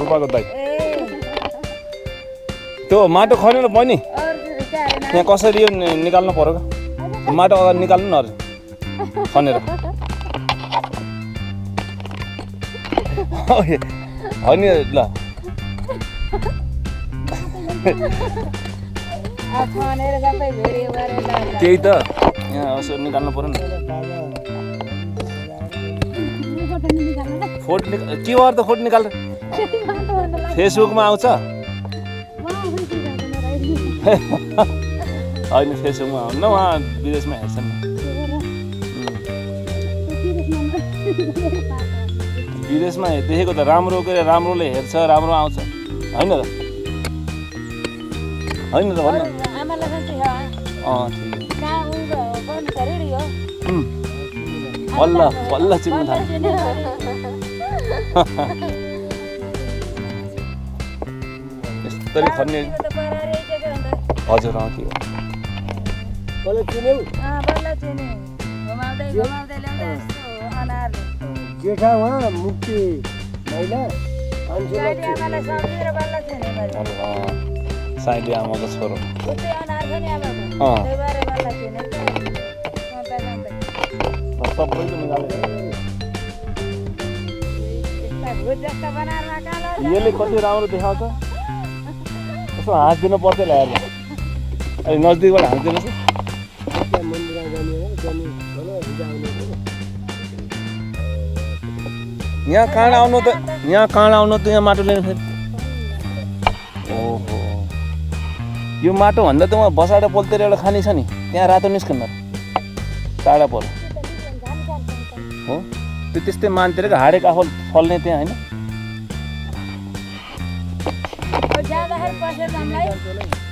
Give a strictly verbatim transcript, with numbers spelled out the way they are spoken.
बुबाको दाइ त्यो माटो खनेर बहिनी यहाँ कसरी यो निकाल्नु पर्यो माटो अगाडि निकाल्नु न खनेर होइन ल त्यही त यहाँ यसो निकाल्नु पर्यो नि फोटो निका के भयो त फोटो निकालेर फेसबुकमा आउँछ होइन फेसबुकमा आउनु उहाँ विदेशमा हेर्छन् विदेशमा देखेको त राम्रो के राम्रोले हेर्छ राम्रो आउँछ होइन त होइन त भन्नु अँ बल्ल बल्ल चिन्नु थाल्यो यस्तरी खन्ने हजुर अँ के जेठा उहाँ मुक्ति महिला साइली आमाको छोरो सबैको निकालेर यसले कति राम्रो देखाउँछ यसो हाँसिदिनु पर्छ ल हेर्नु अहिले नजिकबाट हाँसिदिनुहोस् यहाँ काँड आउनु त यहाँ काँड आउनु त यहाँ माटो लिनु फेरि ओहो यो माटो भन्दा त उहाँ बसाडा पोलतिर एउटा खानी छ नि त्यहाँ रातो निस्कन्न टाढा पोल हो त्यो त्यस्तै मानतिरको हाडेको आफल फल्ने त्यहाँ होइन